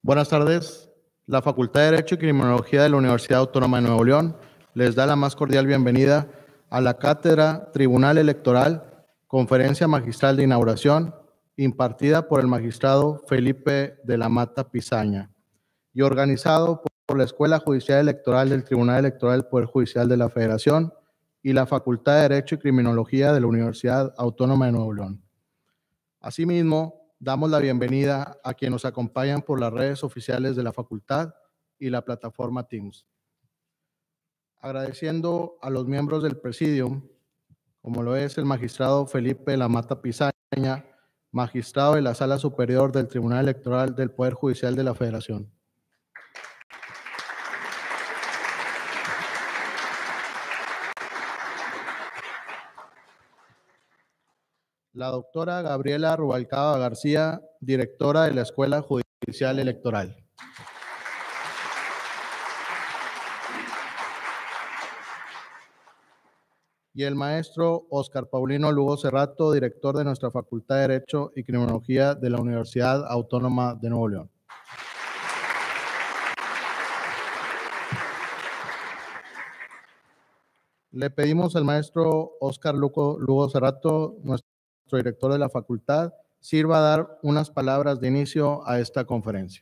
Buenas tardes. La Facultad de Derecho y Criminología de la Universidad Autónoma de Nuevo León les da la más cordial bienvenida a la Cátedra Tribunal Electoral, Conferencia Magistral de Inauguración, impartida por el magistrado Felipe de la Mata Pizaña y organizado por la Escuela Judicial Electoral del Tribunal Electoral del Poder Judicial de la Federación y la Facultad de Derecho y Criminología de la Universidad Autónoma de Nuevo León. Asimismo, damos la bienvenida a quienes nos acompañan por las redes oficiales de la facultad y la plataforma Teams. Agradeciendo a los miembros del Presidium, como lo es el magistrado Felipe de la Mata Pizaña, magistrado de la Sala Superior del Tribunal Electoral del Poder Judicial de la Federación. La doctora Gabriela Rubalcaba García, directora de la Escuela Judicial Electoral. Y el maestro Óscar Paulino Lugo Cerrato, director de nuestra Facultad de Derecho y Criminología de la Universidad Autónoma de Nuevo León. Le pedimos al maestro Óscar Lugo Cerrato, nuestro director de la facultad, sirva a dar unas palabras de inicio a esta conferencia.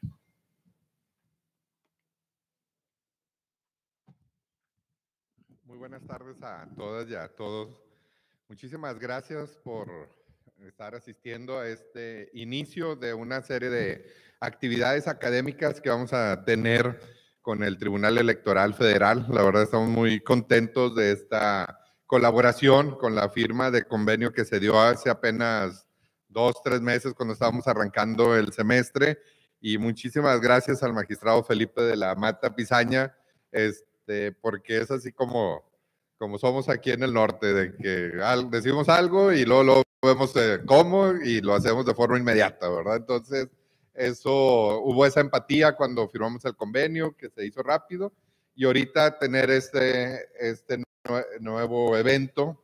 Muy buenas tardes a todas y a todos. Muchísimas gracias por estar asistiendo a este inicio de una serie de actividades académicas que vamos a tener con el Tribunal Electoral Federal. La verdad estamos muy contentos de esta colaboración con la firma de convenio que se dio hace apenas 2-3 meses cuando estábamos arrancando el semestre. Y muchísimas gracias al magistrado Felipe de la Mata Pizaña, porque es así como somos aquí en el norte, de que decimos algo y luego vemos cómo y lo hacemos de forma inmediata, ¿verdad? Entonces, hubo esa empatía cuando firmamos el convenio, que se hizo rápido, y ahorita tener este nuevo evento,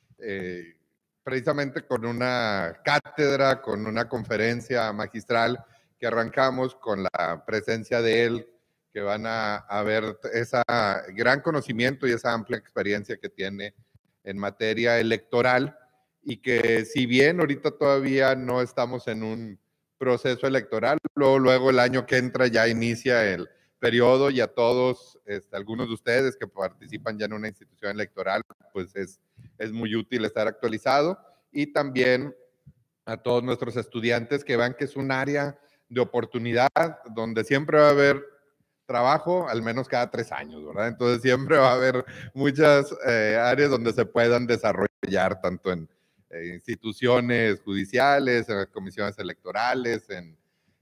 precisamente con una cátedra, con una conferencia magistral que arrancamos con la presencia de él, que van a ver ese gran conocimiento y esa amplia experiencia que tiene en materia electoral, y que si bien ahorita todavía no estamos en un proceso electoral, luego el año que entra ya inicia el periodo, y a todos, algunos de ustedes que participan ya en una institución electoral, pues es muy útil estar actualizado, y también a todos nuestros estudiantes que vean que es un área de oportunidad donde siempre va a haber trabajo, al menos cada 3 años, ¿verdad? Entonces siempre va a haber muchas áreas donde se puedan desarrollar, tanto en instituciones judiciales, en las comisiones electorales, en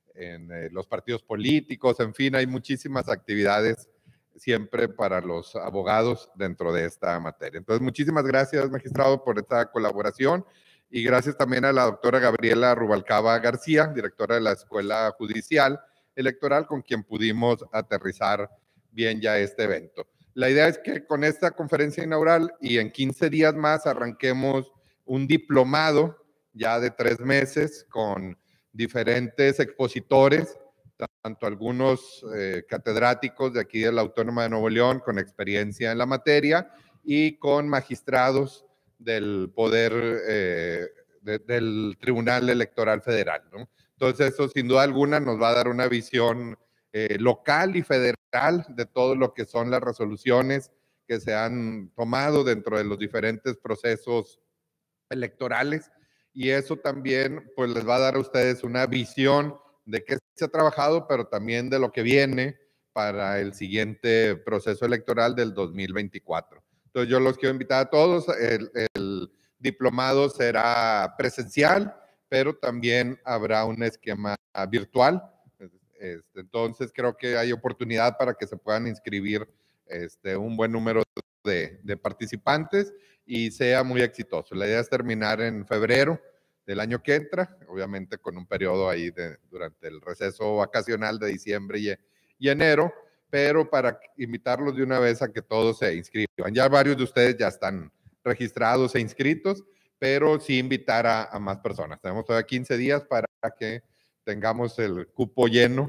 los partidos políticos, en fin, hay muchísimas actividades siempre para los abogados dentro de esta materia. Entonces, muchísimas gracias, magistrado, por esta colaboración, y gracias también a la doctora Gabriela Rubalcaba García, directora de la Escuela Judicial Electoral, con quien pudimos aterrizar bien ya este evento. La idea es que con esta conferencia inaugural y en 15 días más arranquemos un diplomado ya de 3 meses con diferentes expositores, tanto algunos catedráticos de aquí de la Autónoma de Nuevo León con experiencia en la materia, y con magistrados del Poder del Tribunal Electoral Federal, ¿no? Entonces, eso sin duda alguna nos va a dar una visión local y federal de todo lo que son las resoluciones que se han tomado dentro de los diferentes procesos electorales, y eso también pues les va a dar a ustedes una visión de qué se ha trabajado, pero también de lo que viene para el siguiente proceso electoral del 2024. Entonces yo los quiero invitar a todos. El diplomado será presencial, pero también habrá un esquema virtual. Entonces creo que hay oportunidad para que se puedan inscribir un buen número de participantes y sea muy exitoso. La idea es terminar en febrero del año que entra, obviamente con un periodo ahí durante el receso vacacional de diciembre y enero, pero para invitarlos de una vez a que todos se inscriban. Ya varios de ustedes ya están registrados e inscritos, pero sí invitar a más personas. Tenemos todavía 15 días para que tengamos el cupo lleno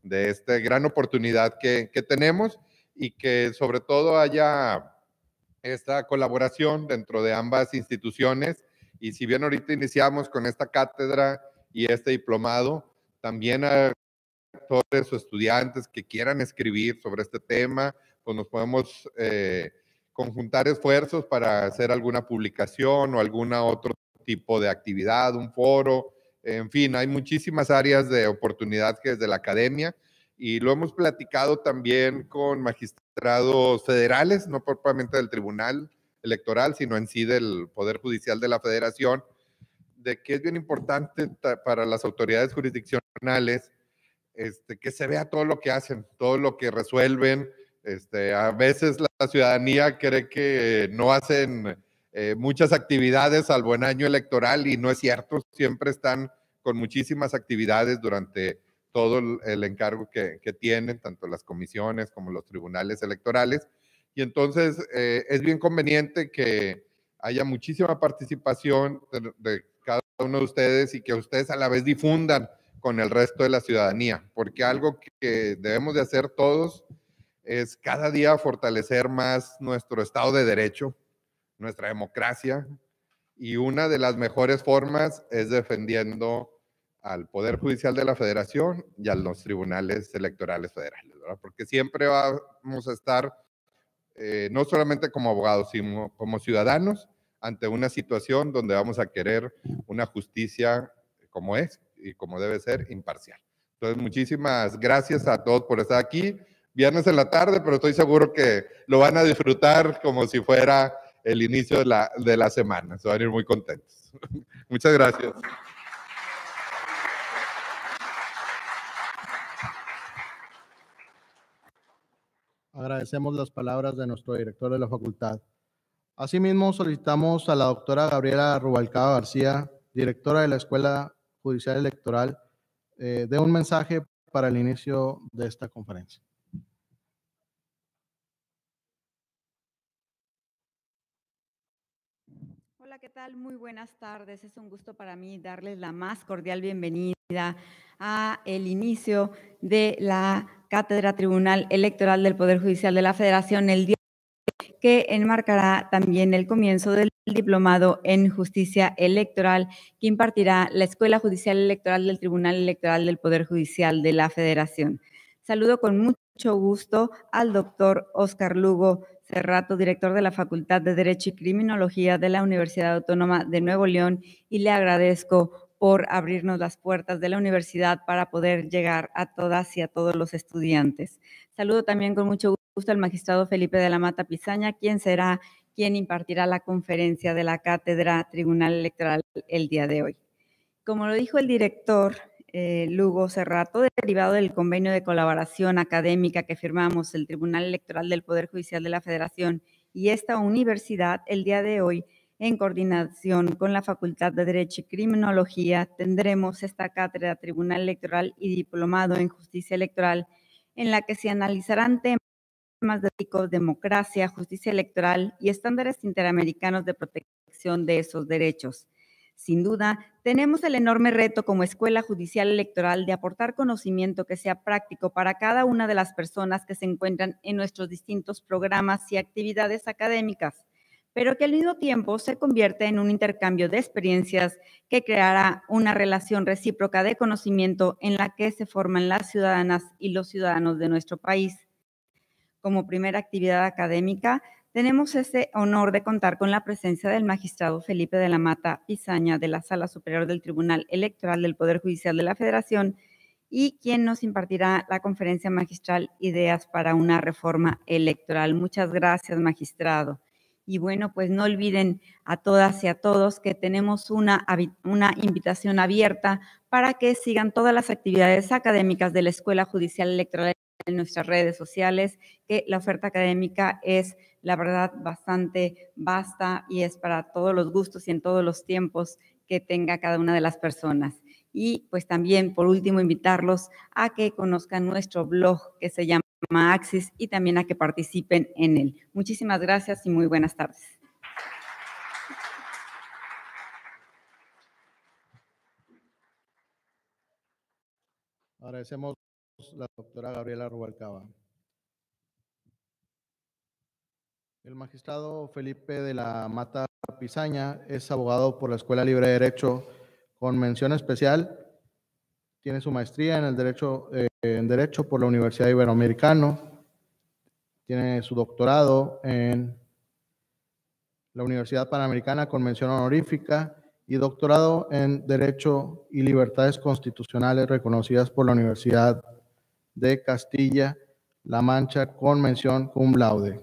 de esta gran oportunidad que tenemos y que sobre todo haya esta colaboración dentro de ambas instituciones. Y si bien ahorita iniciamos con esta cátedra y este diplomado, también a todos los estudiantes que quieran escribir sobre este tema, pues nos podemos conjuntar esfuerzos para hacer alguna publicación o alguna otro tipo de actividad, un foro, en fin, hay muchísimas áreas de oportunidad que desde la academia, y lo hemos platicado también con magistrados federales, no propiamente del Tribunal Electoral, sino en sí del Poder Judicial de la Federación, de que es bien importante para las autoridades jurisdiccionales que se vea todo lo que hacen, todo lo que resuelven. A veces la ciudadanía cree que no hacen muchas actividades al buen año electoral, y no es cierto, siempre están con muchísimas actividades durante todo el encargo que tienen, tanto las comisiones como los tribunales electorales. Y entonces es bien conveniente que haya muchísima participación de cada uno de ustedes, y que ustedes a la vez difundan con el resto de la ciudadanía, porque algo que debemos de hacer todos es cada día fortalecer más nuestro Estado de Derecho, nuestra democracia, y una de las mejores formas es defendiendo al Poder Judicial de la Federación y a los tribunales electorales federales, ¿verdad? Porque siempre vamos a estar, no solamente como abogados, sino como ciudadanos, ante una situación donde vamos a querer una justicia como es y como debe ser, imparcial. Entonces, muchísimas gracias a todos por estar aquí. Viernes en la tarde, pero estoy seguro que lo van a disfrutar como si fuera el inicio de la semana. Se van a ir muy contentos. Muchas gracias. Agradecemos las palabras de nuestro director de la facultad. Asimismo, solicitamos a la doctora Gabriela Rubalcaba García, directora de la Escuela Judicial Electoral, dé un mensaje para el inicio de esta conferencia. Hola, ¿qué tal? Muy buenas tardes. Es un gusto para mí darles la más cordial bienvenida a el inicio de la Cátedra Tribunal Electoral del Poder Judicial de la Federación, el día que enmarcará también el comienzo del diplomado en Justicia Electoral que impartirá la Escuela Judicial Electoral del Tribunal Electoral del Poder Judicial de la Federación. Saludo con mucho gusto al doctor Óscar Lugo Cerrato, director de la Facultad de Derecho y Criminología de la Universidad Autónoma de Nuevo León, y le agradezco por abrirnos las puertas de la universidad para poder llegar a todas y a todos los estudiantes. Saludo también con mucho gusto al magistrado Felipe de la Mata Pizaña, quien impartirá la conferencia de la Cátedra Tribunal Electoral el día de hoy. Como lo dijo el director Lugo Cerrato, derivado del convenio de colaboración académica que firmamos el Tribunal Electoral del Poder Judicial de la Federación y esta universidad, el día de hoy, en coordinación con la Facultad de Derecho y Criminología, tendremos esta cátedra Tribunal Electoral y diplomado en Justicia Electoral, en la que se analizarán temas de democracia, justicia electoral y estándares interamericanos de protección de esos derechos. Sin duda, tenemos el enorme reto como Escuela Judicial Electoral de aportar conocimiento que sea práctico para cada una de las personas que se encuentran en nuestros distintos programas y actividades académicas, pero que al mismo tiempo se convierte en un intercambio de experiencias que creará una relación recíproca de conocimiento en la que se forman las ciudadanas y los ciudadanos de nuestro país. Como primera actividad académica, tenemos ese honor de contar con la presencia del magistrado Felipe de la Mata Pizaña de la Sala Superior del Tribunal Electoral del Poder Judicial de la Federación, y quien nos impartirá la conferencia magistral Ideas para una reforma electoral. Muchas gracias, magistrado. Y bueno, pues no olviden a todas y a todos que tenemos una invitación abierta para que sigan todas las actividades académicas de la Escuela Judicial Electoral en nuestras redes sociales, que la oferta académica es, la verdad, bastante vasta y es para todos los gustos y en todos los tiempos que tenga cada una de las personas. Y pues también, por último, invitarlos a que conozcan nuestro blog que se llama Axis y también a que participen en él. Muchísimas gracias y muy buenas tardes. Agradecemos la doctora Gabriela Rubalcaba. El magistrado Felipe de la Mata Pizaña es abogado por la Escuela Libre de Derecho con mención especial. Tiene su maestría en Derecho por la Universidad Iberoamericana. Tiene su doctorado en la Universidad Panamericana con mención honorífica y doctorado en Derecho y Libertades Constitucionales reconocidas por la Universidad de Castilla-La Mancha con mención cum laude.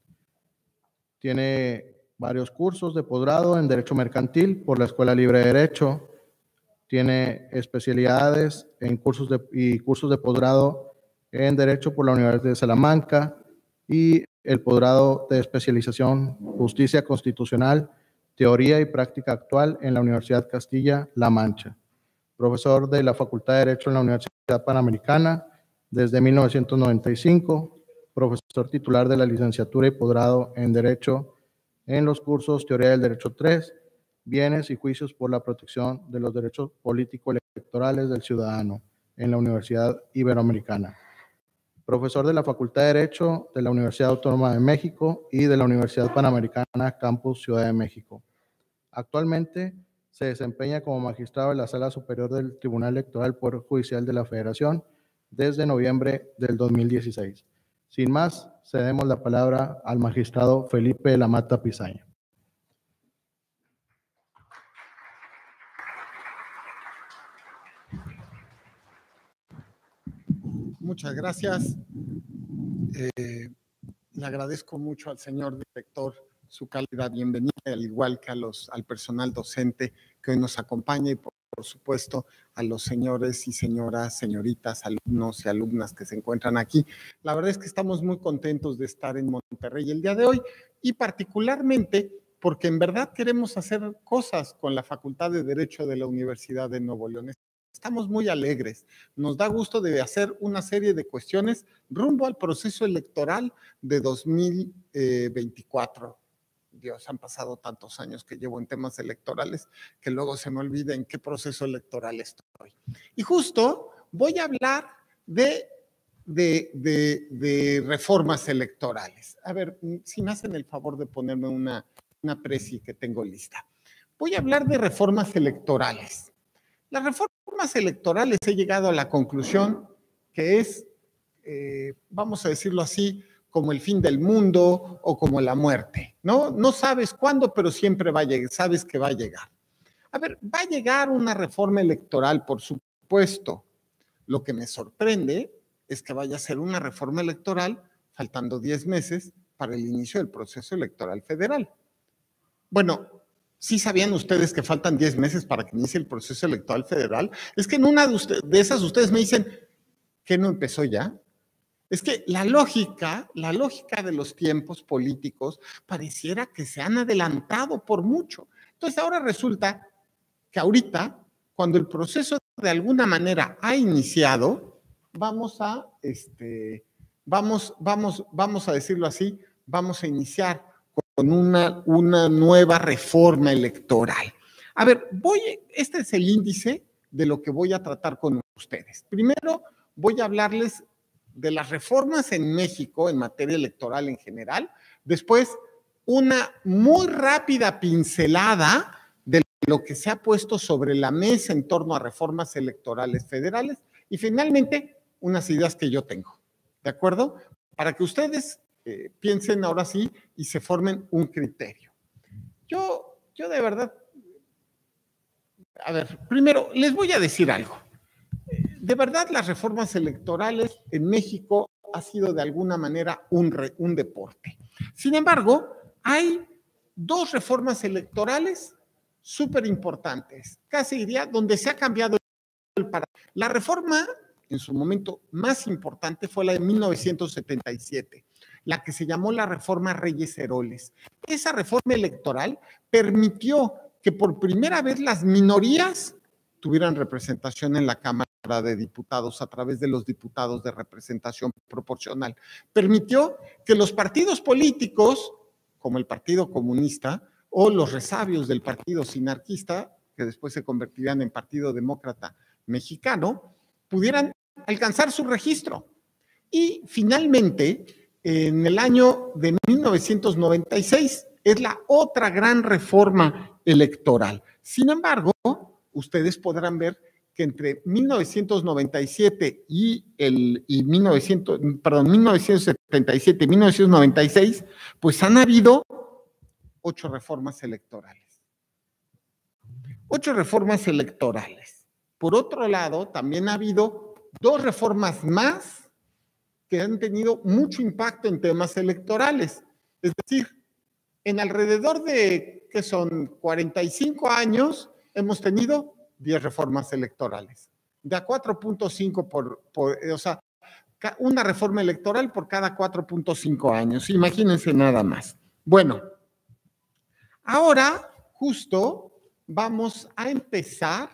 Tiene varios cursos de posgrado en Derecho Mercantil por la Escuela Libre de Derecho. Tiene especialidades en cursos de posgrado en Derecho por la Universidad de Salamanca y el posgrado de especialización Justicia Constitucional, Teoría y Práctica Actual en la Universidad Castilla-La Mancha. Profesor de la Facultad de Derecho en la Universidad Panamericana desde 1995. Profesor titular de la licenciatura y posgrado en Derecho en los cursos Teoría del Derecho 3, Bienes y Juicios por la Protección de los Derechos Político-Electorales del Ciudadano en la Universidad Iberoamericana. Profesor de la Facultad de Derecho de la Universidad Autónoma de México y de la Universidad Panamericana Campus Ciudad de México. Actualmente se desempeña como magistrado de la Sala Superior del Tribunal Electoral del Poder Judicial de la Federación desde noviembre del 2016. Sin más, cedemos la palabra al magistrado Felipe de la Mata Pizaña. Muchas gracias. Le agradezco mucho al señor director su cálida bienvenida, al igual que al personal docente que hoy nos acompaña y por supuesto a los señores y señoras, señoritas, alumnos y alumnas que se encuentran aquí. La verdad es que estamos muy contentos de estar en Monterrey el día de hoy y particularmente porque en verdad queremos hacer cosas con la Facultad de Derecho de la Universidad de Nuevo León. Estamos muy alegres. Nos da gusto de hacer una serie de cuestiones rumbo al proceso electoral de 2024. Dios, han pasado tantos años que llevo en temas electorales que luego se me olvida en qué proceso electoral estoy. Y justo voy a hablar de reformas electorales. A ver, si me hacen el favor de ponerme una presi que tengo lista. Voy a hablar de reformas electorales. Las reformas electorales he llegado a la conclusión que es, vamos a decirlo así, como el fin del mundo o como la muerte, ¿no? No sabes cuándo, pero siempre va a llegar, sabes que va a llegar. A ver, va a llegar una reforma electoral, por supuesto. Lo que me sorprende es que vaya a ser una reforma electoral faltando 10 meses para el inicio del proceso electoral federal. Bueno, ¿sí sabían ustedes que faltan 10 meses para que inicie el proceso electoral federal? Es que en una de esas ustedes me dicen, ¿que no empezó ya? Es que la lógica de los tiempos políticos pareciera que se han adelantado por mucho. Entonces ahora resulta que ahorita, cuando el proceso de alguna manera ha iniciado, vamos a decirlo así, vamos a iniciar con una nueva reforma electoral. A ver, este es el índice de lo que voy a tratar con ustedes. Primero, voy a hablarles de las reformas en México en materia electoral en general. Después, una muy rápida pincelada de lo que se ha puesto sobre la mesa en torno a reformas electorales federales. Y finalmente, unas ideas que yo tengo. ¿De acuerdo? Para que ustedes piensen ahora sí y se formen un criterio. Yo de verdad, a ver, primero les voy a decir algo. De verdad, las reformas electorales en México ha sido de alguna manera un deporte. Sin embargo, hay dos reformas electorales súper importantes, casi diría, donde se ha cambiado el paradigma. La reforma, en su momento más importante, fue la de 1977, la que se llamó la reforma Reyes-Heroles. Esa reforma electoral permitió que por primera vez las minorías tuvieran representación en la Cámara de Diputados a través de los diputados de representación proporcional. Permitió que los partidos políticos, como el Partido Comunista o los resabios del Partido Sinarquista, que después se convertirían en Partido Demócrata Mexicano, pudieran alcanzar su registro. Y finalmente, en el año de 1996, es la otra gran reforma electoral. Sin embargo, ustedes podrán ver que entre 1997 1977 y 1996, pues han habido 8 reformas electorales. 8 reformas electorales. Por otro lado, también ha habido 2 reformas más que han tenido mucho impacto en temas electorales. Es decir, en alrededor de, ¿qué son? 45 años, hemos tenido 10 reformas electorales. De a 4.5 o sea, una reforma electoral por cada 4.5 años. Imagínense nada más. Bueno, ahora justo vamos a empezar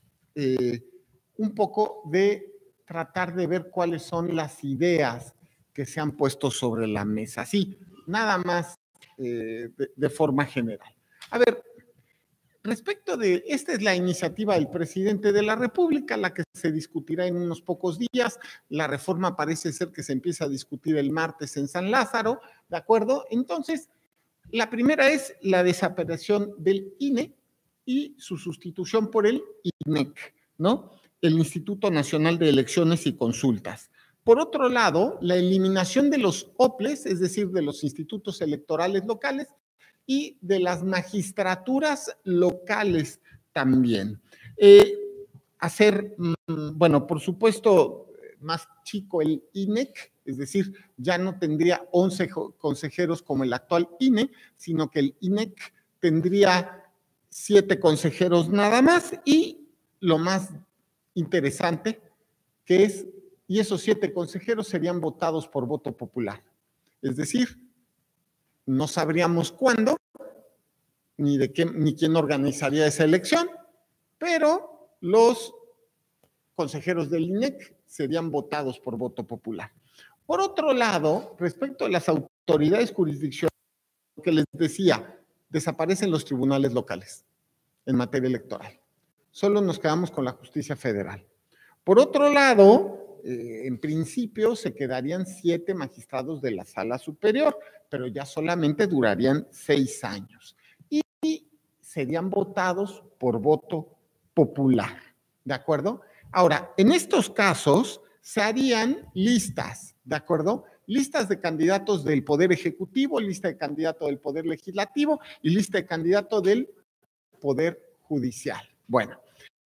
un poco de tratar de ver cuáles son las ideas que se han puesto sobre la mesa. Sí, nada más de forma general. A ver, respecto de, esta es la iniciativa del presidente de la República, la que se discutirá en unos pocos días. La reforma parece ser que se empieza a discutir el martes en San Lázaro, ¿de acuerdo? Entonces, la primera es la desaparición del INE y su sustitución por el INEC, ¿no? El Instituto Nacional de Elecciones y Consultas. Por otro lado, la eliminación de los OPLES, es decir, de los institutos electorales locales, y de las magistraturas locales también. Hacer, bueno, por supuesto, más chico el INEC, es decir, ya no tendría 11 consejeros como el actual INE, sino que el INEC tendría 7 consejeros nada más, y lo más interesante que es, y esos 7 consejeros serían votados por voto popular. Es decir, no sabríamos cuándo, ni quién organizaría esa elección, pero los consejeros del INEC serían votados por voto popular. Por otro lado, respecto a las autoridades jurisdiccionales, lo que les decía, desaparecen los tribunales locales en materia electoral. Solo nos quedamos con la justicia federal. Por otro lado, en principio se quedarían 7 magistrados de la Sala Superior, pero ya solamente durarían 6 años. Y serían votados por voto popular, ¿de acuerdo? Ahora, en estos casos se harían listas, ¿de acuerdo? Listas de candidatos del Poder Ejecutivo, lista de candidato del Poder Legislativo y lista de candidato del Poder Judicial. Bueno,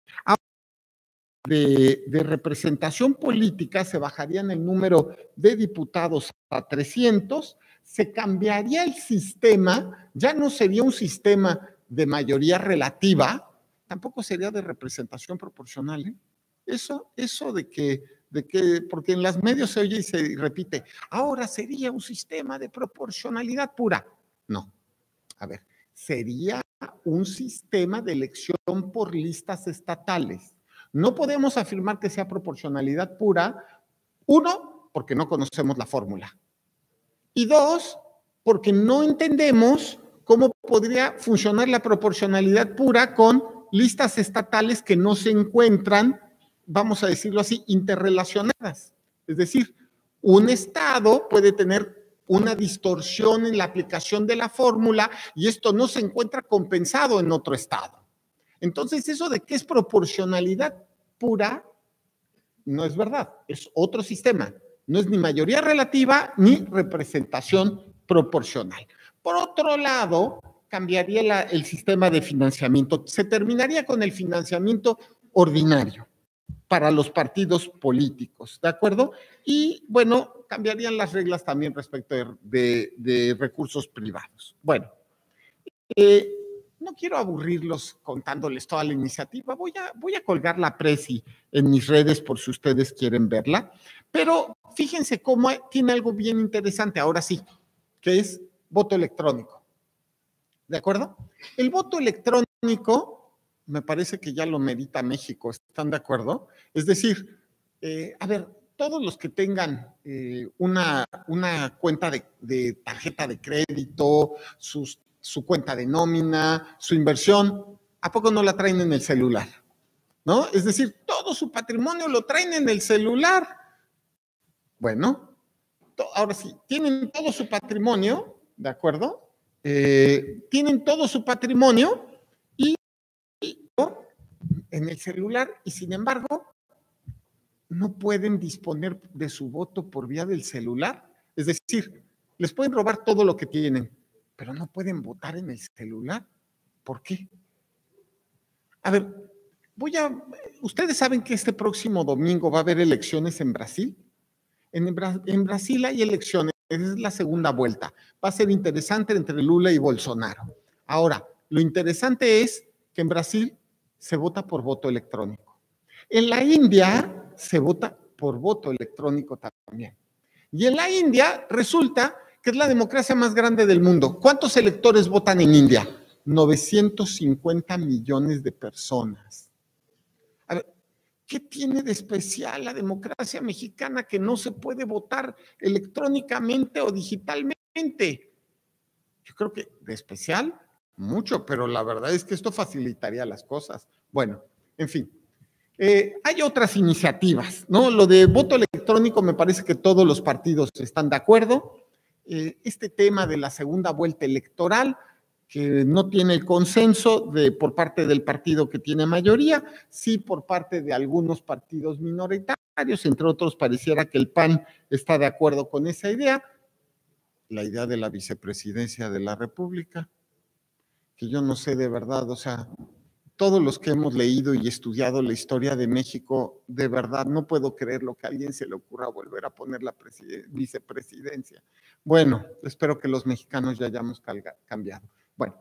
de representación política se bajarían el número de diputados a 300, se cambiaría el sistema, ya no sería un sistema de mayoría relativa, tampoco sería de representación proporcional, ¿eh? Eso de que, porque en los medios se oye y se repite, ahora sería un sistema de proporcionalidad pura. No, a ver, sería un sistema de elección por listas estatales. No podemos afirmar que sea proporcionalidad pura, 1, porque no conocemos la fórmula, y 2, porque no entendemos cómo podría funcionar la proporcionalidad pura con listas estatales que no se encuentran, vamos a decirlo así, interrelacionadas. Es decir, un estado puede tener una distorsión en la aplicación de la fórmula y esto no se encuentra compensado en otro estado. Entonces, eso de que es proporcionalidad pura, no es verdad, es otro sistema. No es ni mayoría relativa ni representación proporcional. Por otro lado, cambiaría el sistema de financiamiento. Se terminaría con el financiamiento ordinario para los partidos políticos, ¿de acuerdo? Y, bueno, cambiarían las reglas también respecto de recursos privados. Bueno, no quiero aburrirlos contándoles toda la iniciativa. Voy a colgar la presi en mis redes por si ustedes quieren verla. Pero fíjense cómo tiene algo bien interesante, ahora sí, que es voto electrónico. ¿De acuerdo? El voto electrónico me parece que ya lo merita México. ¿Están de acuerdo? Es decir, a ver, todos los que tengan una cuenta de tarjeta de crédito, su cuenta de nómina, su inversión, ¿a poco no la traen en el celular? ¿No? Es decir, todo su patrimonio lo traen en el celular. Bueno, ahora sí, tienen todo su patrimonio, ¿de acuerdo? Tienen todo su patrimonio y en el celular y sin embargo no pueden disponer de su voto por vía del celular. Es decir, les pueden robar todo lo que tienen, pero no pueden votar en el celular. ¿Por qué? A ver, ustedes saben que este próximo domingo va a haber elecciones en Brasil. En Brasil hay elecciones, es la segunda vuelta. Va a ser interesante entre Lula y Bolsonaro. Ahora, lo interesante es que en Brasil se vota por voto electrónico. En la India se vota por voto electrónico también. Y en la India resulta que es la democracia más grande del mundo. ¿Cuántos electores votan en India? 950 millones de personas. A ver, ¿qué tiene de especial la democracia mexicana que no se puede votar electrónicamente o digitalmente? Yo creo que de especial, mucho, pero la verdad es que esto facilitaría las cosas. Bueno, en fin. Hay otras iniciativas, ¿no? Lo de voto electrónico me parece que todos los partidos están de acuerdo. Este tema de la segunda vuelta electoral, que no tiene el consenso por parte del partido que tiene mayoría, sí por parte de algunos partidos minoritarios, entre otros pareciera que el PAN está de acuerdo con esa idea, la idea de la vicepresidencia de la República, que yo no sé de verdad, o sea, todos los que hemos leído y estudiado la historia de México, de verdad no puedo creerlo que a alguien se le ocurra volver a poner la vicepresidencia. Bueno, espero que los mexicanos ya hayamos cambiado. Bueno,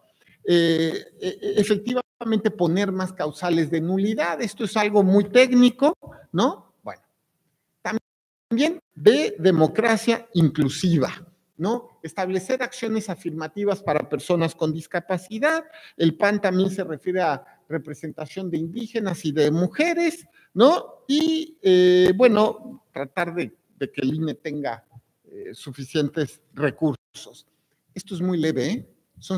efectivamente poner más causales de nulidad, esto es algo muy técnico, ¿no? Bueno, también de democracia inclusiva, ¿no? Establecer acciones afirmativas para personas con discapacidad. El PAN también se refiere a representación de indígenas y de mujeres, ¿no? Y, bueno, tratar de que el INE tenga suficientes recursos. Esto es muy leve, ¿eh? Son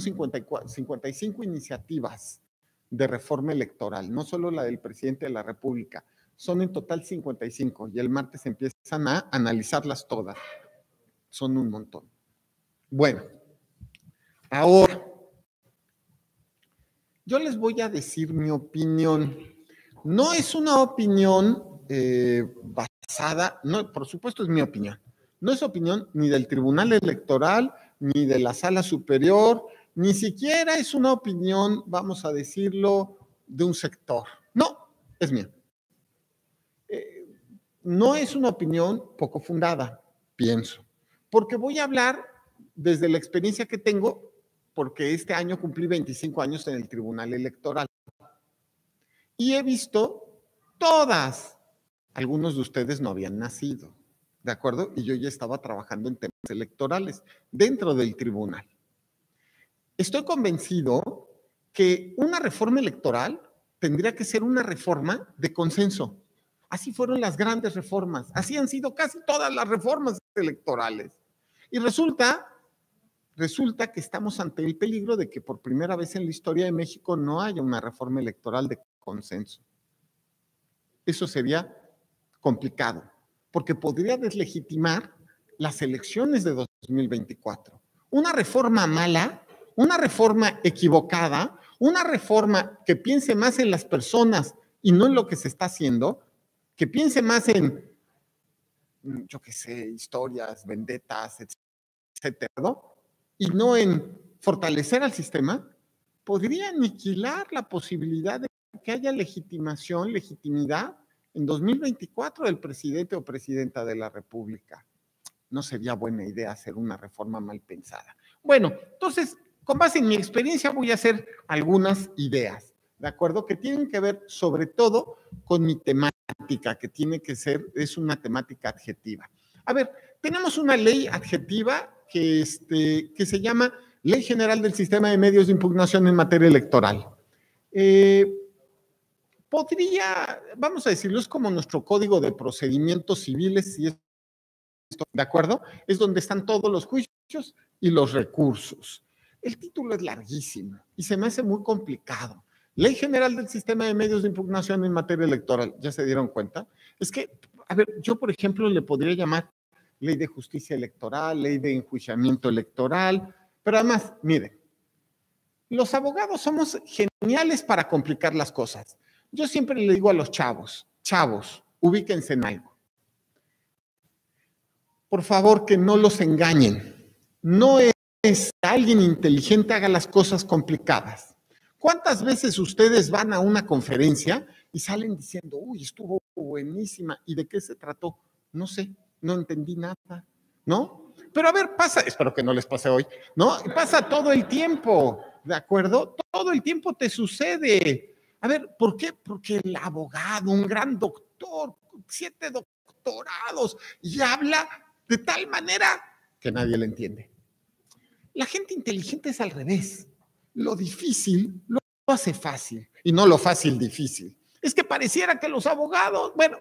55 iniciativas de reforma electoral, no solo la del presidente de la República, son en total 55 y el martes empiezan a analizarlas todas. Son un montón. Bueno, ahora, yo les voy a decir mi opinión. No es una opinión basada, no, por supuesto es mi opinión. No es opinión ni del Tribunal Electoral, ni de la Sala Superior, ni siquiera es una opinión, vamos a decirlo, de un sector. No, es mía. No es una opinión poco fundada, pienso, porque voy a hablar desde la experiencia que tengo, porque este año cumplí 25 años en el Tribunal Electoral. Y he visto todas. Algunos de ustedes no habían nacido, ¿de acuerdo? Y yo ya estaba trabajando en temas electorales dentro del tribunal. Estoy convencido que una reforma electoral tendría que ser una reforma de consenso. Así fueron las grandes reformas, así han sido casi todas las reformas electorales. Y resulta que estamos ante el peligro de que por primera vez en la historia de México no haya una reforma electoral de consenso. Eso sería complicado, porque podría deslegitimar las elecciones de 2024. Una reforma mala, una reforma equivocada, una reforma que piense más en las personas y no en lo que se está haciendo, que piense más en, yo qué sé, historias, vendetas, etcétera, ¿no? Y no en fortalecer al sistema, podría aniquilar la posibilidad de que haya legitimidad en 2024 del presidente o presidenta de la República. No sería buena idea hacer una reforma mal pensada. Bueno, entonces, con base en mi experiencia voy a hacer algunas ideas, ¿de acuerdo? Que tienen que ver sobre todo con mi temática, que tiene que ser, es una temática adjetiva. A ver, tenemos una ley adjetiva que se llama Ley General del Sistema de Medios de Impugnación en Materia Electoral. Vamos a decirlo, es como nuestro Código de Procedimientos Civiles, si es ¿de acuerdo? Es donde están todos los juicios y los recursos. El título es larguísimo y se me hace muy complicado. Ley General del Sistema de Medios de Impugnación en materia electoral. ¿Ya se dieron cuenta? Es que, a ver, yo por ejemplo le podría llamar Ley de Justicia Electoral, Ley de Enjuiciamiento Electoral, pero además, miren, los abogados somos geniales para complicar las cosas. Yo siempre le digo a los chavos, ubíquense en algo. Por favor, que no los engañen. No es que alguien inteligente haga las cosas complicadas. ¿Cuántas veces ustedes van a una conferencia y salen diciendo, uy, estuvo buenísima? ¿Y de qué se trató? No sé, no entendí nada, ¿no? Pero a ver, pasa, espero que no les pase hoy, ¿no? Pasa todo el tiempo, ¿de acuerdo? Todo el tiempo te sucede. A ver, ¿por qué? Porque el abogado, un gran doctor, 7 doctorados, y habla de tal manera que nadie le entiende. La gente inteligente es al revés. Lo difícil lo hace fácil y no lo fácil difícil. Es que pareciera que los abogados, bueno,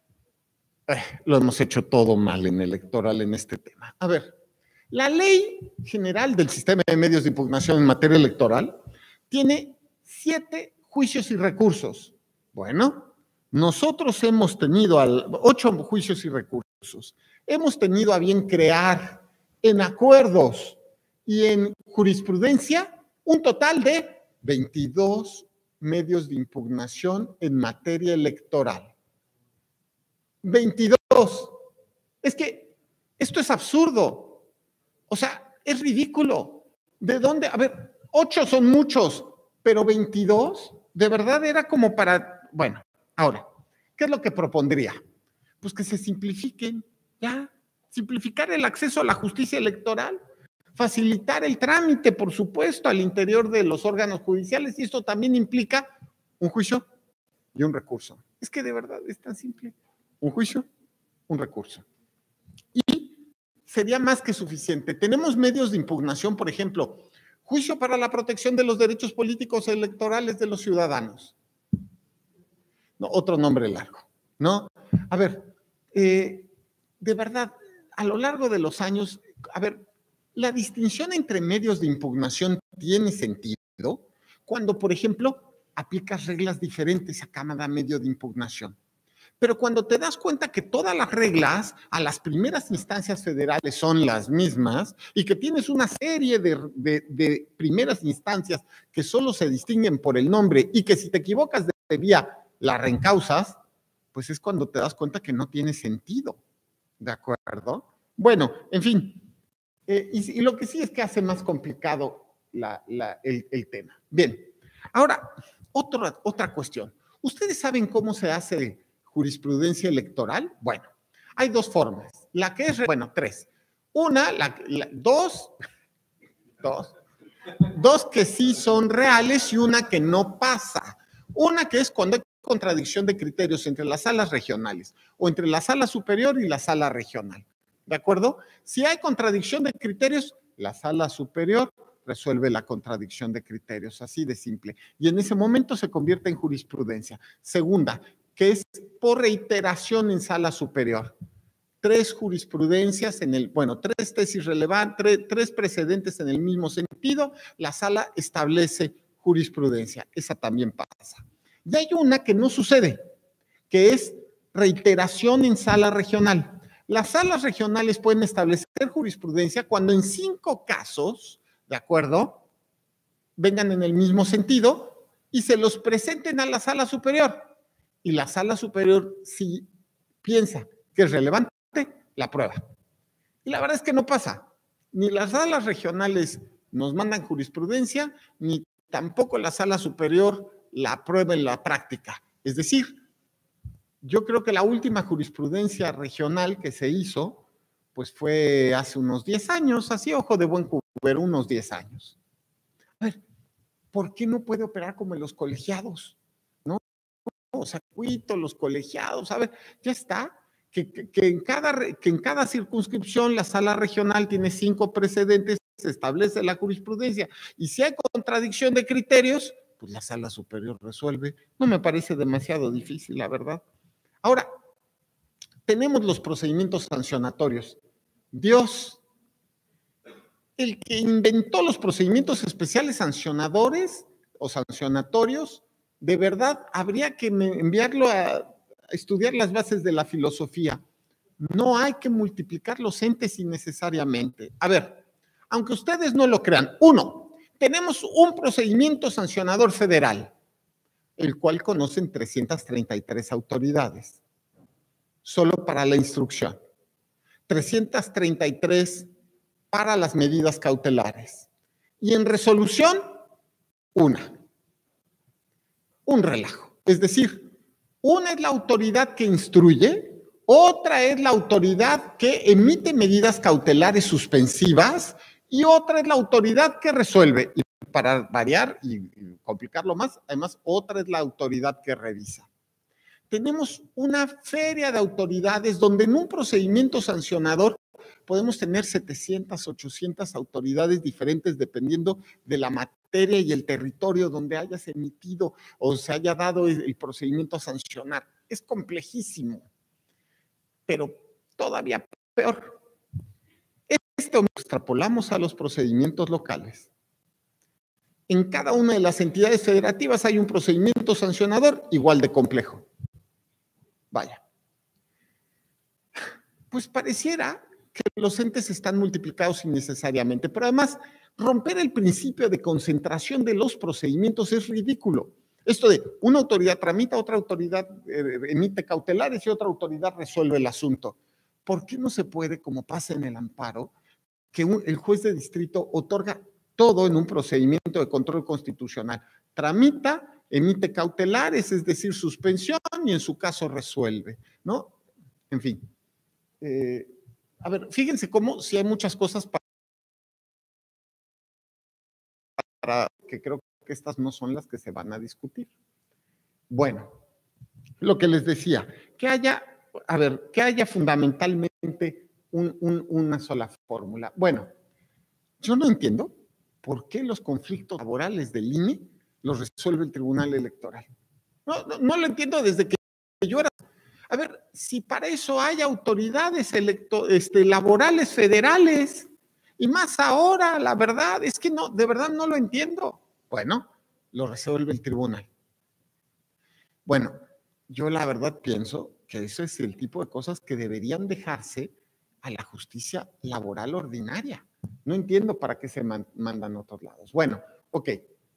lo hemos hecho todo mal en electoral en este tema. A ver, la Ley General del Sistema de Medios de Impugnación en materia electoral tiene 7 juicios y recursos. Bueno, nosotros hemos tenido 8 juicios y recursos. Hemos tenido a bien crear en acuerdos y en jurisprudencia un total de 22 medios de impugnación en materia electoral. 22. Es que esto es absurdo. O sea, es ridículo. ¿De dónde? A ver, 8 son muchos, pero 22, de verdad era como para... Bueno, ahora, ¿qué es lo que propondría? Pues que se simplifiquen, ya. Simplificar el acceso a la justicia electoral. Facilitar el trámite, por supuesto, al interior de los órganos judiciales, y esto también implica un juicio y un recurso. Es que de verdad es tan simple. Un juicio, un recurso. Y sería más que suficiente. Tenemos medios de impugnación, por ejemplo, juicio para la protección de los derechos políticos electorales de los ciudadanos. No, otro nombre largo, ¿no? A ver, de verdad, a lo largo de los años, a ver, la distinción entre medios de impugnación tiene sentido cuando, por ejemplo, aplicas reglas diferentes a cada medio de impugnación. Pero cuando te das cuenta que todas las reglas a las primeras instancias federales son las mismas y que tienes una serie de primeras instancias que solo se distinguen por el nombre y que si te equivocas de vía la reencausas, pues es cuando te das cuenta que no tiene sentido. ¿De acuerdo? Bueno, en fin. Y lo que sí es que hace más complicado el tema. Bien, ahora, otra cuestión. ¿Ustedes saben cómo se hace jurisprudencia electoral? Bueno, hay 2 formas. La que es, bueno, 3. Una, dos que sí son reales y una que no pasa. Una que es cuando hay contradicción de criterios entre las salas regionales o entre la sala superior y la sala regional. ¿De acuerdo? Si hay contradicción de criterios, la sala superior resuelve la contradicción de criterios, así de simple. Y en ese momento se convierte en jurisprudencia. Segunda, que es por reiteración en sala superior. 3 jurisprudencias bueno, 3 tesis relevantes, 3 precedentes en el mismo sentido, la sala establece jurisprudencia. Esa también pasa. Y hay una que no sucede, que es reiteración en sala regional. Las salas regionales pueden establecer jurisprudencia cuando en 5 casos, ¿de acuerdo?, vengan en el mismo sentido y se los presenten a la sala superior. Y la sala superior, si piensa que es relevante, la prueba. Y la verdad es que no pasa. Ni las salas regionales nos mandan jurisprudencia, ni tampoco la sala superior la aprueba en la práctica. Es decir, yo creo que la última jurisprudencia regional que se hizo, pues fue hace unos 10 años, así ojo de buen cubero, unos 10 años. A ver, ¿por qué no puede operar como en los colegiados? ¿No? O sea, los colegiados, a ver, ya está. Que en cada circunscripción la sala regional tiene 5 precedentes, se establece la jurisprudencia. Y si hay contradicción de criterios, pues la sala superior resuelve. No me parece demasiado difícil, la verdad. Ahora, tenemos los procedimientos sancionatorios. Dios, el que inventó los procedimientos especiales sancionadores, o sancionatorios, de verdad habría que enviarlo a estudiar las bases de la filosofía. No hay que multiplicar los entes innecesariamente. A ver, aunque ustedes no lo crean, uno, tenemos un procedimiento sancionador federal, el cual conocen 333 autoridades, solo para la instrucción, 333 para las medidas cautelares, y en resolución, un relajo. Es decir, una es la autoridad que instruye, otra es la autoridad que emite medidas cautelares suspensivas y otra es la autoridad que resuelve. Y para variar y complicarlo más, además, otra es la autoridad que revisa. Tenemos una feria de autoridades donde en un procedimiento sancionador podemos tener 700, 800 autoridades diferentes dependiendo de la materia y el territorio donde hayas emitido o se haya dado el procedimiento a sancionar. Es complejísimo, pero todavía peor. Esto lo extrapolamos a los procedimientos locales. En cada una de las entidades federativas hay un procedimiento sancionador igual de complejo. Vaya. Pues pareciera que los entes están multiplicados innecesariamente, pero además romper el principio de concentración de los procedimientos es ridículo. Esto de una autoridad tramita, otra autoridad emite cautelares y otra autoridad resuelve el asunto. ¿Por qué no se puede, como pasa en el amparo, que el juez de distrito otorga todo en un procedimiento de control constitucional? Tramita, emite cautelares, es decir, suspensión, y en su caso resuelve, ¿no? En fin. A ver, fíjense cómo si hay muchas cosas para que creo que estas no son las que se van a discutir. Bueno, lo que les decía, que haya fundamentalmente una sola fórmula. Bueno, yo no entiendo por qué los conflictos laborales del INE los resuelve el Tribunal Electoral. No lo entiendo desde que yo era. A ver, si para eso hay autoridades laborales federales, y más ahora, la verdad, es que no, de verdad no lo entiendo. Bueno, lo resuelve el tribunal. Bueno, yo la verdad pienso que eso es el tipo de cosas que deberían dejarse a la justicia laboral ordinaria. No entiendo para qué se mandan a otros lados. Bueno, ok.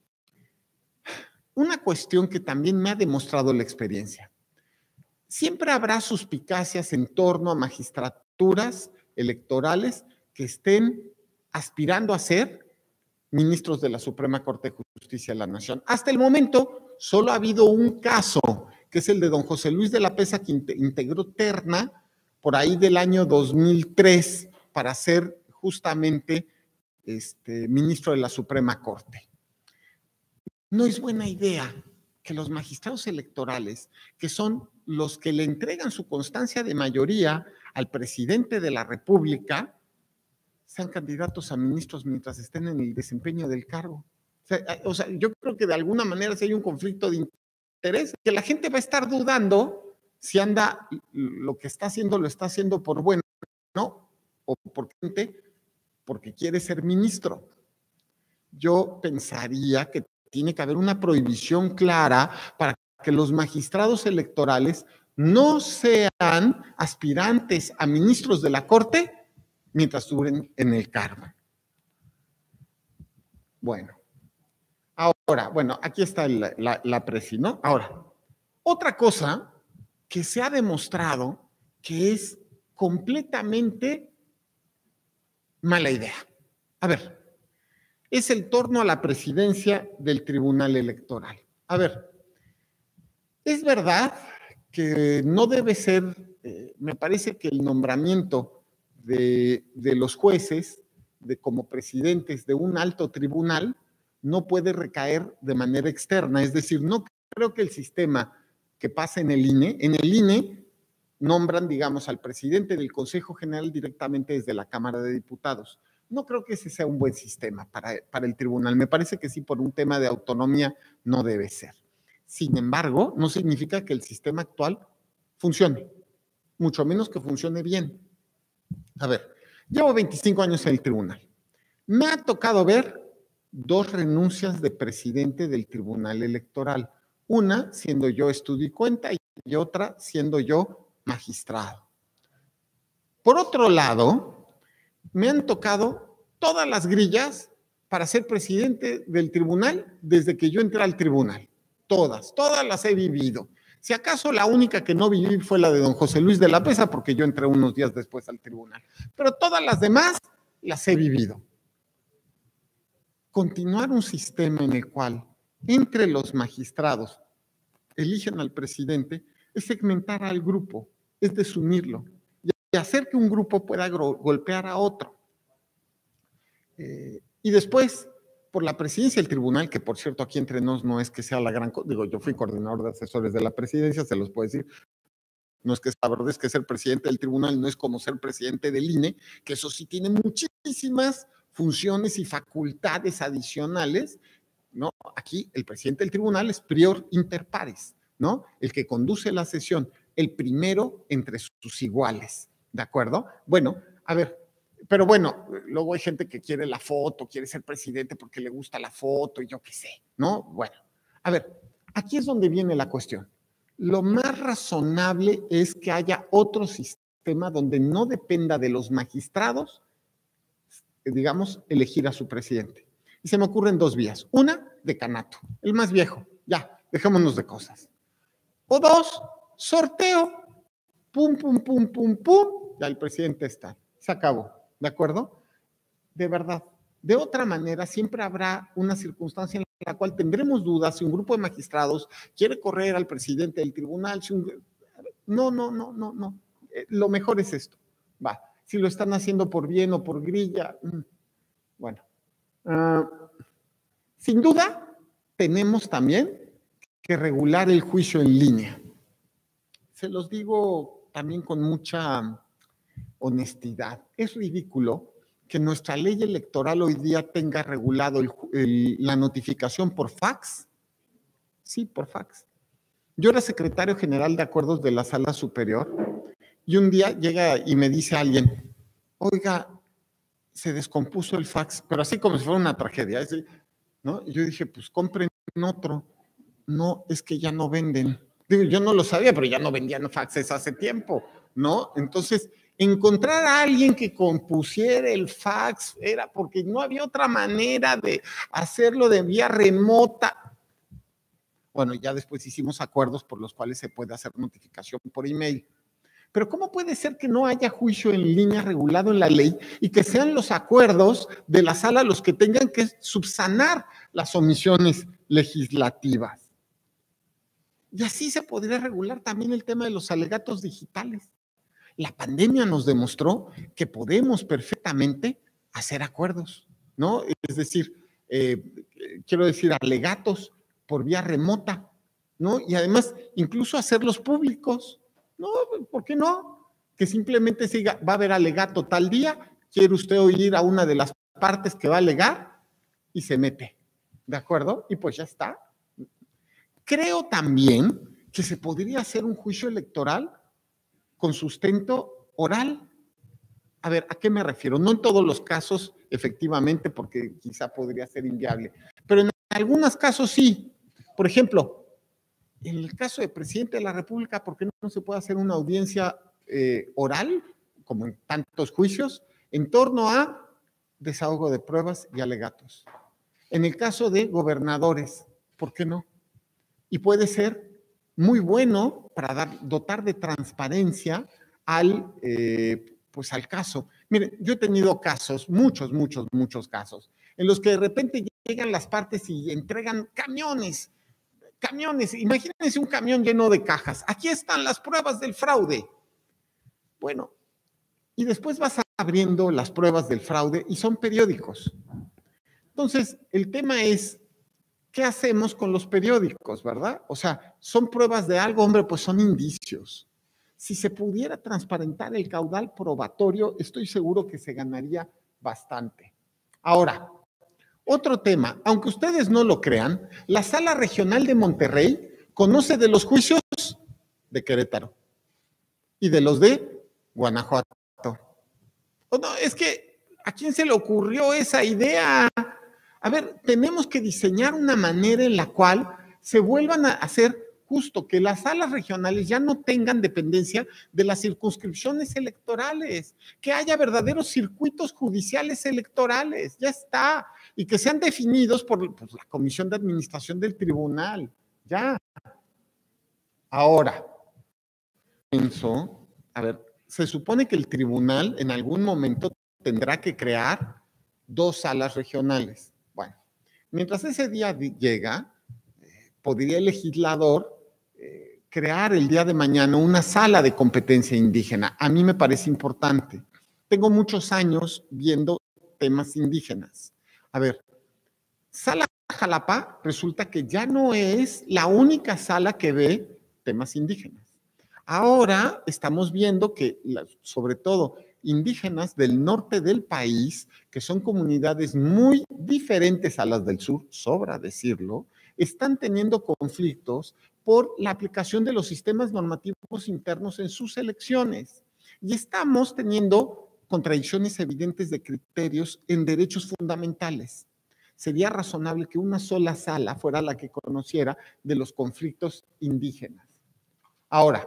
Una cuestión que también me ha demostrado la experiencia. Siempre habrá suspicacias en torno a magistraturas electorales que estén aspirando a ser ministros de la Suprema Corte de Justicia de la Nación. Hasta el momento, solo ha habido un caso, que es el de don José Luis de la Pesa, que integró terna por ahí del año 2003 para ser justamente ministro de la Suprema Corte. No es buena idea que los magistrados electorales, que son los que le entregan su constancia de mayoría al presidente de la República, sean candidatos a ministros mientras estén en el desempeño del cargo. O sea, yo creo que de alguna manera si hay un conflicto de interés, que la gente va a estar dudando si lo que está haciendo lo está haciendo por bueno, ¿no? O porque quiere ser ministro. Yo pensaría que tiene que haber una prohibición clara para que los magistrados electorales no sean aspirantes a ministros de la Corte mientras duren en el cargo. Bueno, ahora, aquí está la presi, ¿no? Ahora, otra cosa que se ha demostrado que es completamente mala idea. A ver, es el torno a la presidencia del Tribunal Electoral. A ver, es verdad que no debe ser, me parece que el nombramiento de los jueces como presidentes de un alto tribunal no puede recaer de manera externa. Es decir, no creo que el sistema que pasa en el INE nombran, digamos, al presidente del Consejo General directamente desde la Cámara de Diputados. No creo que ese sea un buen sistema para el tribunal. Me parece que sí, por un tema de autonomía no debe ser. Sin embargo, no significa que el sistema actual funcione, mucho menos que funcione bien. A ver, llevo 25 años en el tribunal. Me ha tocado ver 2 renuncias de presidente del Tribunal Electoral. Una siendo yo estudio y cuenta y otra siendo yo magistrado. Por otro lado, me han tocado todas las grillas para ser presidente del tribunal desde que yo entré al tribunal. Todas las he vivido. Si acaso la única que no viví fue la de don José Luis de la Pesa, porque yo entré unos días después al tribunal. Pero todas las demás las he vivido. Continuar un sistema en el cual entre los magistrados eligen al presidente es segmentar al grupo, es desunirlo y hacer que un grupo pueda golpear a otro. Y después, por la presidencia del tribunal, que por cierto aquí entre nos no es que sea la gran cosa, digo, yo fui coordinador de asesores de la presidencia, se los puedo decir, no es que la verdad es que ser presidente del tribunal no es como ser presidente del INE, que eso sí tiene muchísimas funciones y facultades adicionales, ¿no? Aquí el presidente del tribunal es prior inter pares, ¿no? El que conduce la sesión, el primero entre sus iguales, ¿de acuerdo? Bueno, a ver, pero bueno, luego hay gente que quiere la foto, quiere ser presidente porque le gusta la foto y yo qué sé, ¿no? Bueno, a ver, aquí es donde viene la cuestión. Lo más razonable es que haya otro sistema donde no dependa de los magistrados, digamos, elegir a su presidente. Y se me ocurren 2 vías. Una, decanato, el más viejo. Ya, dejémonos de cosas. O 2, sorteo. Pum, pum, pum, pum, pum. Ya el presidente está. Se acabó. ¿De acuerdo? De verdad. De otra manera, siempre habrá una circunstancia en la cual tendremos dudas si un grupo de magistrados quiere correr al presidente del tribunal. Si no. Lo mejor es esto. Va. Si lo están haciendo por bien o por grilla. Bueno. Sin duda, tenemos también que regular el juicio en línea. Se los digo también con mucha honestidad. Es ridículo que nuestra ley electoral hoy día tenga regulado la notificación por fax. Sí, por fax. Yo era secretario general de acuerdos de la Sala Superior y un día llega y me dice alguien, oiga, se descompuso el fax, pero así como si fuera una tragedia, ¿no? Y yo dije, pues compren otro. No, es que ya no venden. Digo, yo no lo sabía, pero ya no vendían faxes hace tiempo, ¿no? Entonces, encontrar a alguien que compusiera el fax era porque no había otra manera de hacerlo de vía remota. Bueno, ya después hicimos acuerdos por los cuales se puede hacer notificación por email. Pero ¿cómo puede ser que no haya juicio en línea regulado en la ley y que sean los acuerdos de la sala los que tengan que subsanar las omisiones legislativas? Y así se podría regular también el tema de los alegatos digitales. La pandemia nos demostró que podemos perfectamente hacer acuerdos, ¿no? Es decir, quiero decir, alegatos por vía remota, ¿no? Y además, incluso hacerlos públicos. No, ¿por qué no? Que simplemente siga, va a haber alegato tal día, quiere usted oír a una de las partes que va a alegar y se mete, ¿de acuerdo? Y pues ya está. Creo también que se podría hacer un juicio electoral con sustento oral. A ver, ¿a qué me refiero? No en todos los casos, efectivamente, porque quizá podría ser inviable, pero en algunos casos sí. Por ejemplo, en el caso de presidente de la República, ¿por qué no se puede hacer una audiencia oral, como en tantos juicios, en torno a desahogo de pruebas y alegatos? En el caso de gobernadores, ¿por qué no? Y puede ser muy bueno para dotar de transparencia al caso. Mire, yo he tenido casos, muchos casos, en los que de repente llegan las partes y entregan camiones. Imagínense un camión lleno de cajas. Aquí están las pruebas del fraude. Bueno, y después vas abriendo las pruebas del fraude y son periódicos. Entonces, el tema es, ¿qué hacemos con los periódicos, verdad? O sea, son pruebas de algo, hombre, pues son indicios. Si se pudiera transparentar el caudal probatorio, estoy seguro que se ganaría bastante. Ahora, otro tema, aunque ustedes no lo crean, la Sala Regional de Monterrey conoce de los juicios de Querétaro y de los de Guanajuato. Oh, no, es que, ¿a quién se le ocurrió esa idea? A ver, tenemos que diseñar una manera en la cual se vuelvan a hacer justo que las salas regionales ya no tengan dependencia de las circunscripciones electorales, que haya verdaderos circuitos judiciales electorales, ya está, y que sean definidos por la Comisión de Administración del Tribunal, ya. Ahora, pienso, a ver, se supone que el tribunal en algún momento tendrá que crear 2 salas regionales. Bueno, mientras ese día llega, podría el legislador crear el día de mañana una sala de competencia indígena. A mí me parece importante. Tengo muchos años viendo temas indígenas. A ver, Sala Jalapa resulta que ya no es la única sala que ve temas indígenas. Ahora estamos viendo que, sobre todo, indígenas del norte del país, que son comunidades muy diferentes a las del sur, sobra decirlo, están teniendo conflictos por la aplicación de los sistemas normativos internos en sus elecciones. Y estamos teniendo contradicciones evidentes de criterios en derechos fundamentales. Sería razonable que una sola sala fuera la que conociera de los conflictos indígenas. Ahora,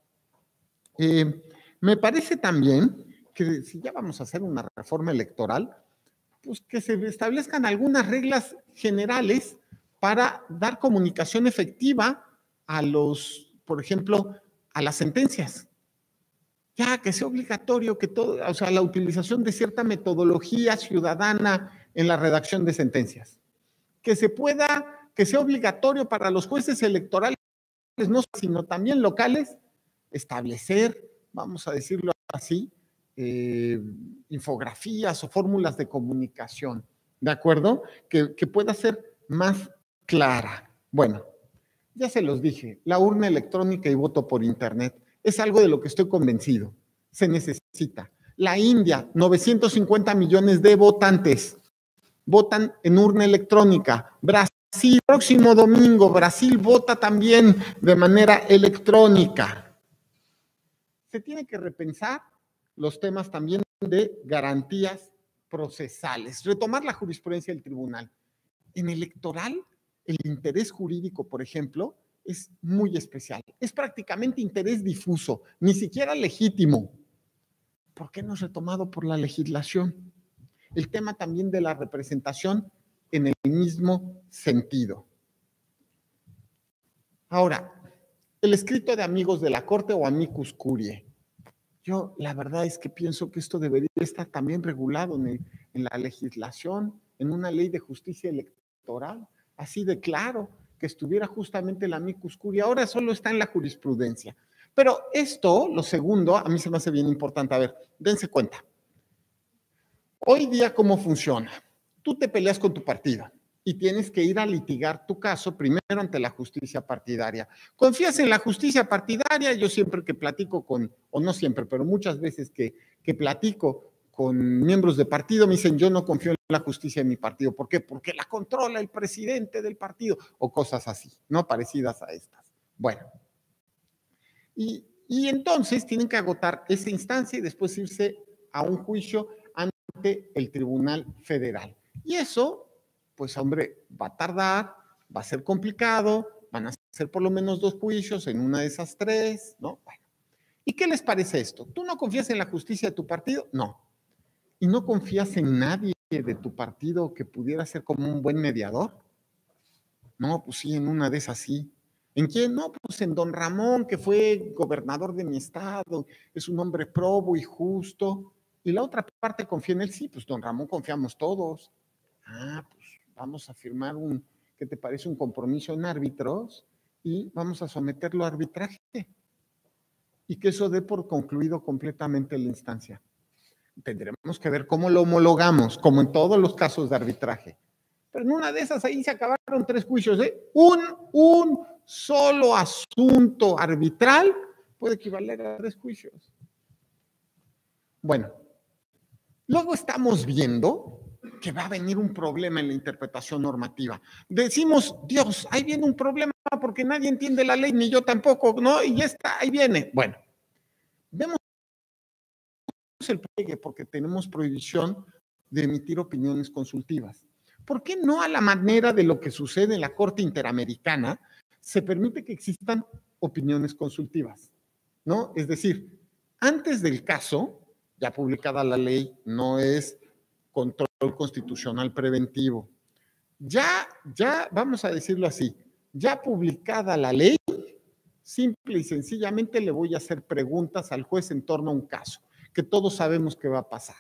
me parece también que si ya vamos a hacer una reforma electoral, pues que se establezcan algunas reglas generales para dar comunicación efectiva a los, por ejemplo, a las sentencias. Ya que sea obligatorio que todo, o sea, la utilización de cierta metodología ciudadana en la redacción de sentencias. Que sea obligatorio para los jueces electorales, no sino también locales, establecer, vamos a decirlo así, infografías o fórmulas de comunicación, ¿de acuerdo? Que pueda ser más clara. Bueno, ya se los dije, la urna electrónica y voto por internet es algo de lo que estoy convencido. Se necesita. La India, 950 millones de votantes votan en urna electrónica. Brasil, próximo domingo, Brasil vota también de manera electrónica. Se tiene que repensar los temas también de garantías procesales, retomar la jurisprudencia del tribunal. En electoral, el interés jurídico, por ejemplo, es muy especial. Es prácticamente interés difuso, ni siquiera legítimo. ¿Por qué no es retomado por la legislación? El tema también de la representación en el mismo sentido. Ahora, el escrito de amigos de la Corte o amicus curiae. Yo la verdad es que pienso que esto debería estar también regulado en la legislación, en una ley de justicia electoral, así de claro, que estuviera justamente el amicus curiae. Ahora solo está en la jurisprudencia. Pero esto, lo segundo, a mí se me hace bien importante. A ver, dense cuenta. Hoy día, ¿cómo funciona? Tú te peleas con tu partido y tienes que ir a litigar tu caso primero ante la justicia partidaria. ¿Confías en la justicia partidaria? Yo siempre que platico o no siempre, pero muchas veces que platico con miembros de partido, me dicen, yo no confío en la justicia de mi partido. ¿Por qué? Porque la controla el presidente del partido, o cosas así, ¿no? Parecidas a estas. Bueno, y entonces tienen que agotar esa instancia y después irse a un juicio ante el Tribunal Federal. Y eso, pues hombre, va a tardar, va a ser complicado, van a ser por lo menos 2 juicios en una de esas 3, ¿no? Bueno. ¿Y qué les parece esto? ¿Tú no confías en la justicia de tu partido? No. ¿Y no confías en nadie de tu partido que pudiera ser como un buen mediador? No, pues sí, en una de esas sí. ¿En quién? No, pues en don Ramón, que fue gobernador de mi estado, es un hombre probo y justo. Y la otra parte confía en él, sí, pues don Ramón confiamos todos. Ah, pues vamos a firmar ¿qué te parece? Un compromiso en árbitros y vamos a someterlo a arbitraje. Y que eso dé por concluido completamente la instancia. Tendremos que ver cómo lo homologamos, como en todos los casos de arbitraje. Pero en una de esas ahí se acabaron 3 juicios, ¿eh? Un solo asunto arbitral puede equivaler a 3 juicios. Bueno, luego estamos viendo que va a venir un problema en la interpretación normativa. Decimos, Dios, ahí viene un problema porque nadie entiende la ley, ni yo tampoco, ¿no? Y ya está, ahí viene. Bueno, vemos el pliegue porque tenemos prohibición de emitir opiniones consultivas. ¿Por qué no a la manera de lo que sucede en la Corte Interamericana se permite que existan opiniones consultivas? ¿No? Es decir, antes del caso, ya publicada la ley, no es control constitucional preventivo. Ya, vamos a decirlo así, ya publicada la ley, simple y sencillamente le voy a hacer preguntas al juez en torno a un caso, que todos sabemos que va a pasar.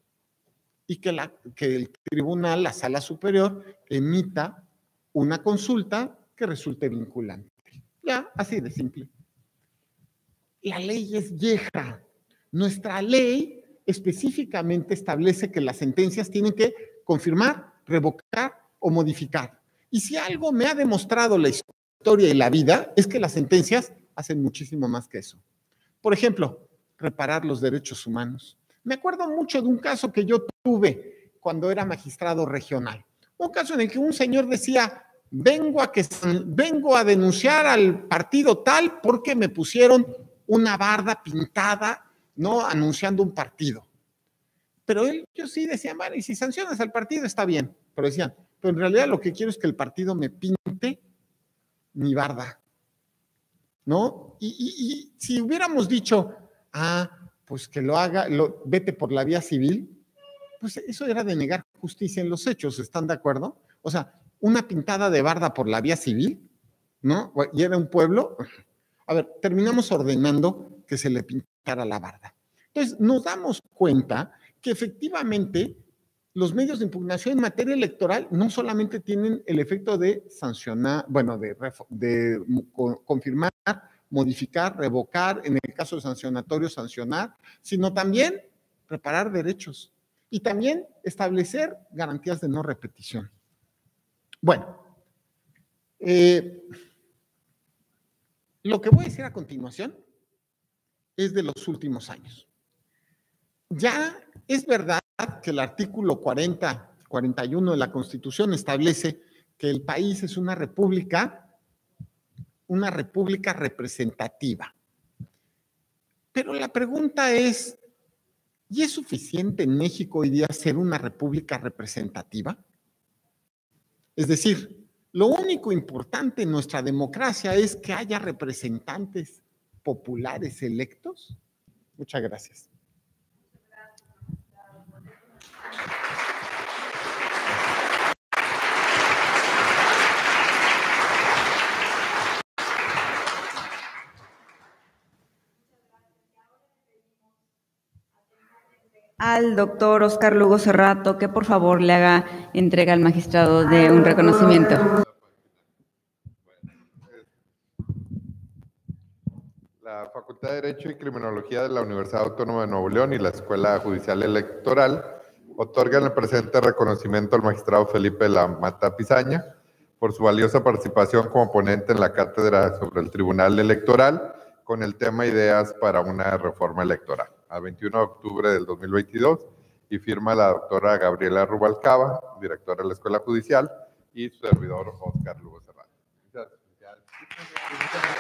Y que el tribunal, la sala superior, emita una consulta que resulte vinculante. Ya, así de simple. La ley es vieja. Nuestra ley específicamente establece que las sentencias tienen que confirmar, revocar o modificar. Y si algo me ha demostrado la historia y la vida, es que las sentencias hacen muchísimo más que eso. Por ejemplo, reparar los derechos humanos. Me acuerdo mucho de un caso que yo tuve cuando era magistrado regional. Un caso en el que un señor decía, vengo a denunciar al partido tal porque me pusieron una barda pintada, ¿no? Anunciando un partido. Pero ellos sí decían, vale, y si sancionas al partido está bien. Pero decían, pero en realidad lo que quiero es que el partido me pinte mi barda, ¿no? Y si hubiéramos dicho, pues que lo haga, vete por la vía civil, pues eso era de negar justicia en los hechos, ¿están de acuerdo? O sea, una pintada de barda por la vía civil, ¿no? Y era un pueblo. A ver, terminamos ordenando que se le pintara la barda. Entonces, nos damos cuenta que efectivamente los medios de impugnación en materia electoral no solamente tienen el efecto de sancionar, bueno, de confirmar, modificar, revocar, en el caso de sancionatorio, sancionar, sino también reparar derechos y también establecer garantías de no repetición. Bueno, lo que voy a decir a continuación es de los últimos años. Ya es verdad que el artículo 41 de la Constitución establece que el país es una república representativa. Pero la pregunta es, ¿y es suficiente en México hoy día ser una república representativa? Es decir, lo único importante en nuestra democracia es que haya representantes populares electos. Muchas gracias. Al doctor Oscar Lugo Cerrato, que por favor le haga entrega al magistrado de un reconocimiento. La Facultad de Derecho y Criminología de la Universidad Autónoma de Nuevo León y la Escuela Judicial Electoral otorgan el presente reconocimiento al magistrado Felipe Lamata Pizaña por su valiosa participación como ponente en la cátedra sobre el Tribunal Electoral con el tema Ideas para una reforma electoral, a 21 de octubre del 2022, y firma la doctora Gabriela Rubalcaba, directora de la Escuela Judicial, y su servidor Oscar Lugo Cerrato. Muchas gracias.